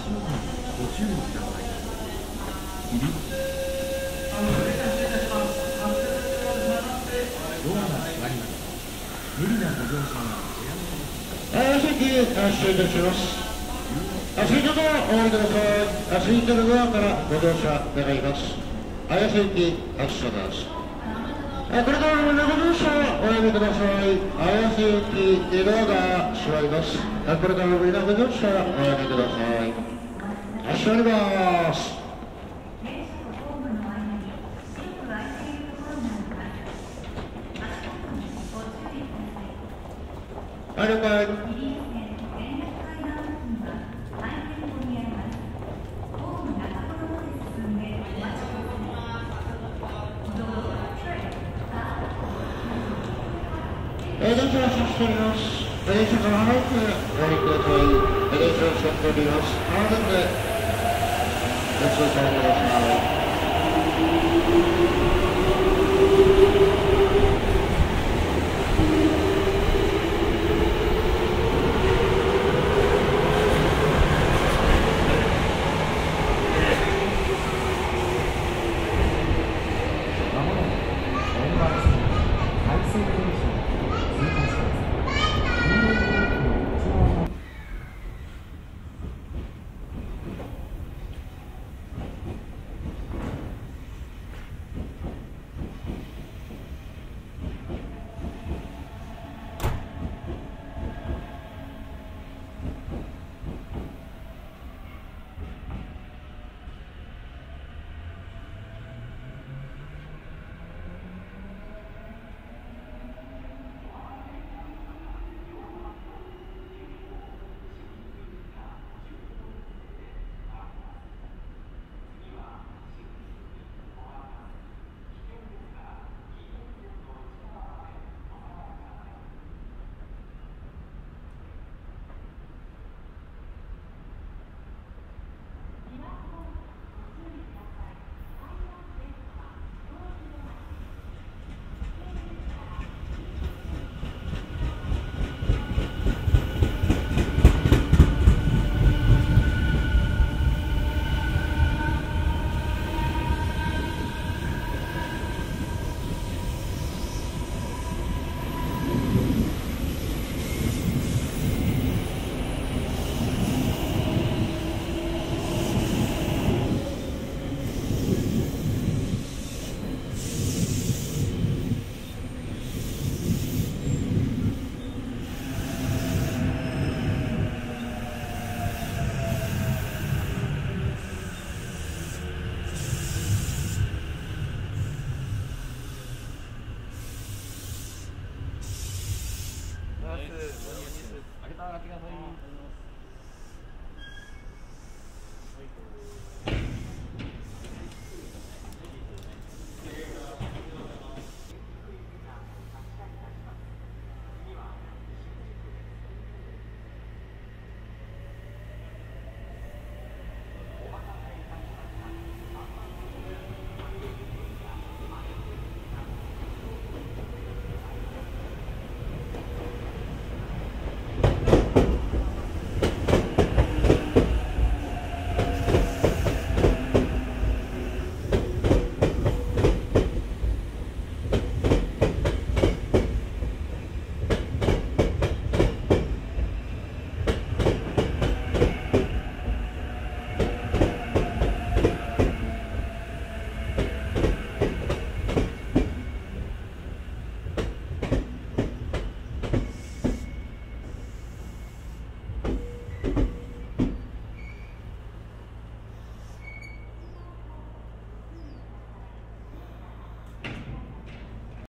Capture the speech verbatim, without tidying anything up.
ご注意ください。起立。ドアが閉まります。無理なご乗車はおやめください。 席発車いたします。空いたドアお降りください。空いたドアからご乗車願います。綾瀬行き発車です。これからご乗車おやめください。綾瀬行きドアが閉まります。これからご乗車おやめください。発車あります。はい、了解。電車を発しております。電車から離れてお降りください。電車を使っております。離れてご通過ください。